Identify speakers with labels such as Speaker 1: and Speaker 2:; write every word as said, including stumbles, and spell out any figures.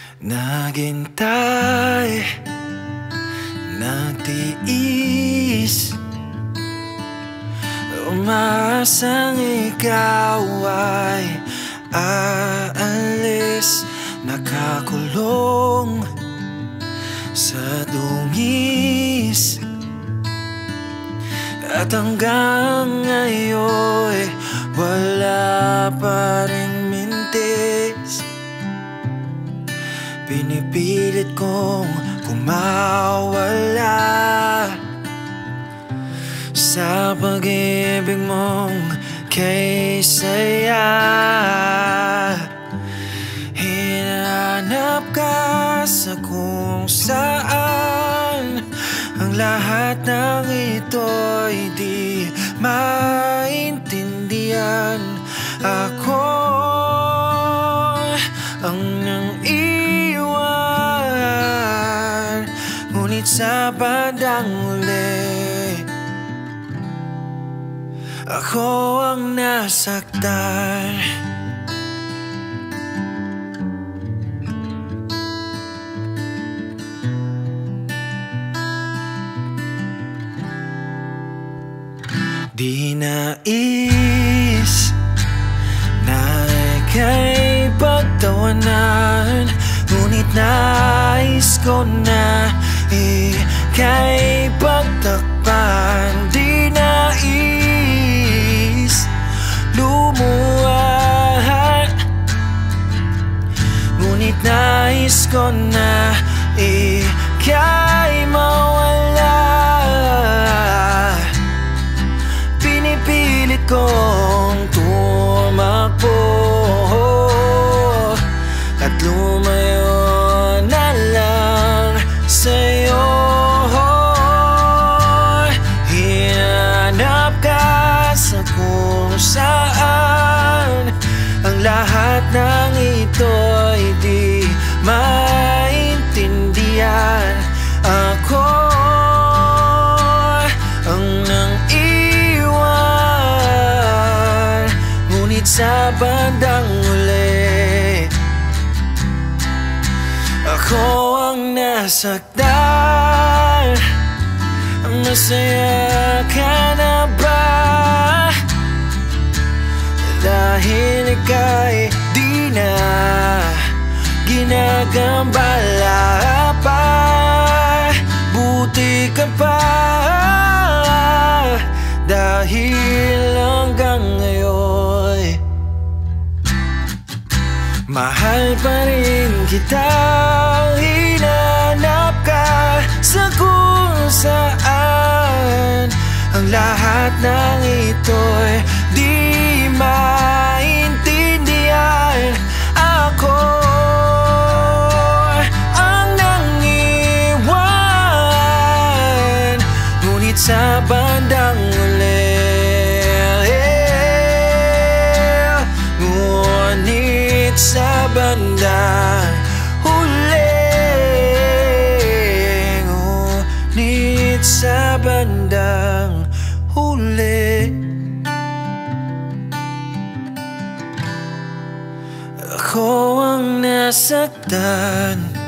Speaker 1: Naghintay, nagtiis, umaasang ikaw ay aalis. Nakakulong sa dungis, at hanggang ngayon wala pa ring mintis. Pinipilit kong kumawala sa pag-ibig mong kay saya. Hinanap ka sa kung saan ang lahat ng ito'y di maintindihan. Ako ang nang iwan, ngunit sa bandang uli ako ang nasaktan. Di nais na ika'y pagtawanan, ngunit nais ko na ika'y pagtakpan. Di nais lumuha, ngunit nais ko na ika'y mawala. Pinipilit kong tumakbo at lumayo na lang sa'yo. Hinanap ka sa kung saan ang lahat ng ito'y di maintindihan. Ako ang nang iwan, ngunit sa bandang uli ako ang nasaktan. Masaya ka na ba? Dahil ika'y di na ginagambala pa. Buti ka pa, dahil hanggang ngayon mahal pa rin kita. Hinanap ka sa kung saan ang lahat ng ito'y di maintindihan. Ako ang nangiwan, ngunit sa bandang uli ngunit sa bandang huli ngunit sa bandang huli ako ang nasaktan.